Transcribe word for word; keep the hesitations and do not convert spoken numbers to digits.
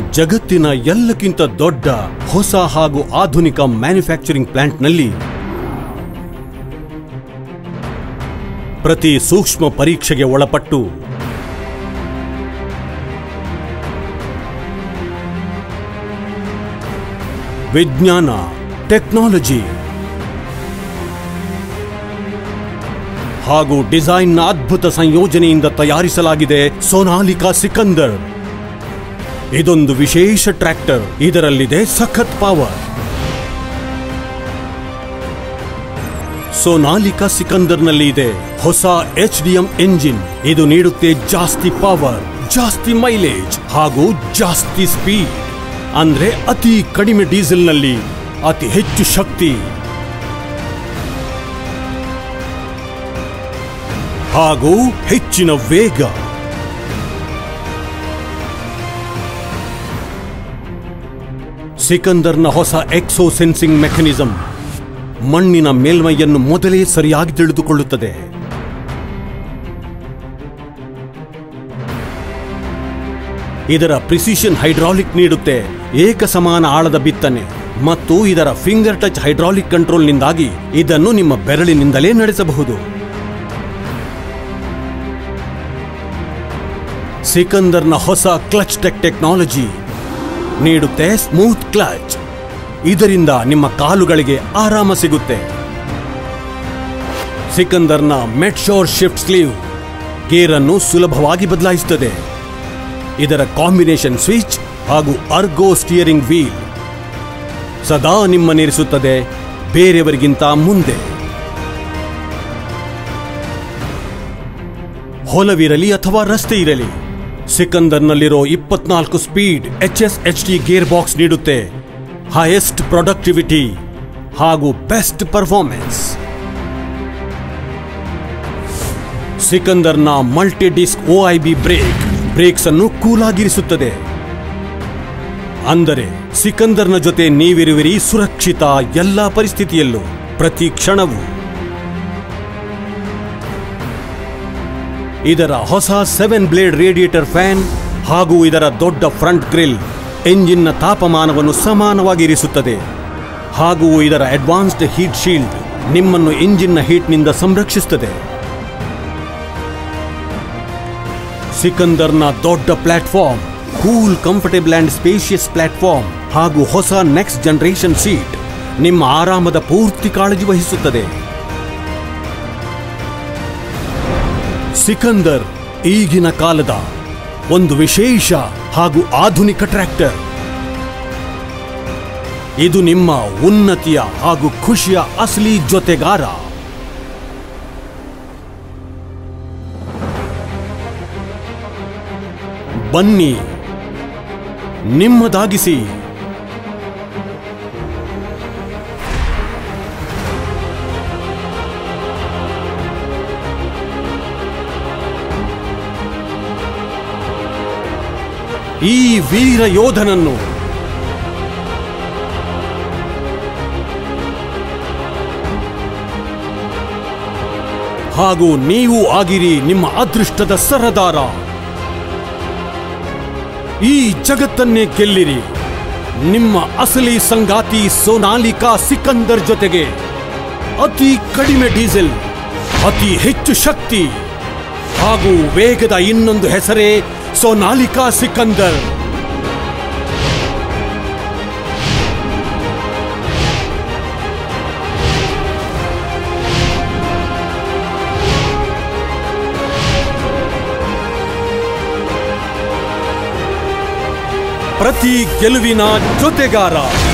ಜಗತ್ತಿನ ಎಲ್ಲಕ್ಕಿಂತ ದೊಡ್ಡ ಹೊಸ ಹಾಗೂ ಆಧುನಿಕ ಮ್ಯಾನುಫ್ಯಾಕ್ಚರಿಂಗ್ ಪ್ಲಾಂಟ್ನಲ್ಲಿ ಪ್ರತಿ ಸೂಕ್ಷ್ಮ ಪರೀಕ್ಷೆಗೆ ಒಳಪಟ್ಟು ವಿಜ್ಞಾನ, ಟೆಕ್ನಾಲಜಿ ಹಾಗೂ ಡಿಸೈನ್ನ ಅದ್ಭುತ ಸಂಯೋಜನೆಯಿಂದ ತಯಾರಿಸಲಾಗಿದೆ ಸೋನಾಲಿಕಾ ಸಿಕಂದರ್. ಇದೊಂದು ವಿಶೇಷ ಟ್ರ್ಯಾಕ್ಟರ್. ಇದರಲ್ಲಿದೆ ಸಖತ್ ಪವರ್. ಸೋನಾಲಿಕಾ ಸಿಕಂದರ್ನಲ್ಲಿ ಇದೆ ಹೊಸ ಎಚ್ ಡಿ ಎಂ ಎಂಜಿನ್. ಇದು ನೀಡುತ್ತೆ ಜಾಸ್ತಿ ಪವರ್, ಜಾಸ್ತಿ ಮೈಲೇಜ್ ಹಾಗೂ ಜಾಸ್ತಿ ಸ್ಪೀಡ್. ಅಂದ್ರೆ ಅತಿ ಕಡಿಮೆ ಡೀಸೆಲ್ನಲ್ಲಿ ಅತಿ ಹೆಚ್ಚು ಶಕ್ತಿ ಹಾಗೂ ಹೆಚ್ಚಿನ ವೇಗ. ಸಿಕಂದರ್ನ ಹೊಸ ಎಕ್ಸೋ ಸೆನ್ಸಿಂಗ್ ಮೆಕ್ಯಾನಿಸಂ ಮಣ್ಣಿನ ಮೇಲ್ಮೈಯನ್ನು ಮೊದಲೇ ಸರಿಯಾಗಿ ತಿಳಿದುಕೊಳ್ಳುತ್ತದೆ. ಇದರ ಪ್ರಿಸಿಷನ್ ಹೈಡ್ರಾಲಿಕ್ ನೀಡುತ್ತೆ ಏಕ ಸಮಾನ ಆಳದ ಬಿತ್ತನೆ ಮತ್ತು ಇದರ ಫಿಂಗರ್ ಟಚ್ ಹೈಡ್ರಾಲಿಕ್ ಕಂಟ್ರೋಲ್ನಿಂದಾಗಿ ಇದನ್ನು ನಿಮ್ಮ ಬೆರಳಿನಿಂದಲೇ ನಡೆಸಬಹುದು. ಸಿಕಂದರ್ನ ಹೊಸ ಕ್ಲಚ್ ಟೆಕ್ ಟೆಕ್ನಾಲಜಿ ನೀಡುತ್ತೆ ಸ್ಮೂತ್ ಕ್ಲಚ್. ಇದರಿಂದ ನಿಮ್ಮ ಕಾಲುಗಳಿಗೆ ಆರಾಮ ಸಿಗುತ್ತೆ. ಸಿಕಂದರ್ನ ಮೆಟ್ಶೋರ್ ಶಿಫ್ಟ್ ಸ್ಲೀವ್ ಗೇರ್ ಅನ್ನು ಸುಲಭವಾಗಿ ಬದಲಾಯಿಸುತ್ತದೆ. ಇದರ ಕಾಂಬಿನೇಷನ್ ಸ್ವಿಚ್ ಹಾಗೂ ಅರ್ಗೋ ಸ್ಟಿಯರಿಂಗ್ ವೀಲ್ ಸದಾ ನಿಮ್ಮನ್ನಿರಿಸುತ್ತದೆ ಬೇರೆಯವರಿಗಿಂತ ಮುಂದೆ. ಹೊಲವಿರಲಿ ಅಥವಾ ರಸ್ತೆ ಇರಲಿ, ಸಿಕಂದರ್ನಲ್ಲಿರೋ ಇಪ್ಪತ್ನಾಲ್ಕು speed H S H T gear box ನೀಡುತ್ತೆ ಹೈಯೆಸ್ಟ್ ಪ್ರೊಡಕ್ಟಿವಿಟಿ ಹಾಗೂ ಬೆಸ್ಟ್ ಪರ್ಫಾರ್ಮೆನ್ಸ್. ಸಿಕಂದರ್ನ multi disc O I B brake brakes ಅನ್ನು ಕೂಲಾಗಿರಿಸುತ್ತದೆ. ಅಂದರೆ ಸಿಕಂದರ್ನ ಜೊತೆ ನೀವಿರುವಿರಿ ಸುರಕ್ಷಿತ ಎಲ್ಲಾ ಪರಿಸ್ಥಿತಿಯಲ್ಲೂ, ಪ್ರತಿ ಕ್ಷಣವೂ. ಇದರ ಹೊಸ ಸೆವೆನ್ ಬ್ಲೇಡ್ ರೇಡಿಯೇಟರ್ ಫ್ಯಾನ್ ಹಾಗೂ ಇದರ ದೊಡ್ಡ ಫ್ರಂಟ್ ಗ್ರಿಲ್ ಎಂಜಿನ್ನ ತಾಪಮಾನವನ್ನು ಸಮಾನವಾಗಿರಿಸುತ್ತದೆ. ಹಾಗೂ ಇದರ ಅಡ್ವಾನ್ಸ್ಡ್ ಹೀಟ್ ಶೀಲ್ಡ್ ನಿಮ್ಮನ್ನು ಎಂಜಿನ್ನ ಹೀಟ್ನಿಂದ ಸಂರಕ್ಷಿಸುತ್ತದೆ. ಸಿಕಂದರ್ನ ದೊಡ್ಡ platform, cool, comfortable and spacious platform ಹಾಗೂ ಹೊಸ ನೆಕ್ಸ್ಟ್ ಜನರೇಷನ್ ಸೀಟ್ ನಿಮ್ಮ ಆರಾಮದ ಪೂರ್ತಿ ಕಾಳಜಿ ವಹಿಸುತ್ತದೆ. ಸಿಕಂದರ್ ಈಗಿನ ಕಾಲದ ಒಂದು ವಿಶೇಷ ಹಾಗೂ ಆಧುನಿಕ ಟ್ರ್ಯಾಕ್ಟರ್. ಇದು ನಿಮ್ಮ ಉನ್ನತಿಯ ಹಾಗೂ ಖುಷಿಯ ಅಸಲಿ ಜೊತೆಗಾರ. ಬನ್ನಿ, ನಿಮ್ಮದಾಗಿಸಿ. ಈ ವೀರ ಯೋಧನನ್ನು ಹಾಗೂ ನೀವು ಆಗಿರಿ ನಿಮ್ಮ ಅದೃಷ್ಟದ ಸರದಾರ. ಈ ಜಗತ್ತನ್ನೇ ಗೆಲ್ಲಿರಿ ನಿಮ್ಮ ಅಸಲಿ ಸಂಗಾತಿ ಸೋನಾಲಿಕಾ ಸಿಕಂದರ್ ಜೊತೆಗೆ. ಅತಿ ಕಡಿಮೆ ಡೀಸೆಲ್, ಅತಿ ಹೆಚ್ಚು ಶಕ್ತಿ ಹಾಗೂ ವೇಗದ ಇನ್ನೊಂದು ಹೆಸರೇ ಸೋನಾಲಿಕಾ ಸಿಕಂದರ್. ಪ್ರತಿ ಗೆಲುವಿನ ಜೊತೆಗಾರ.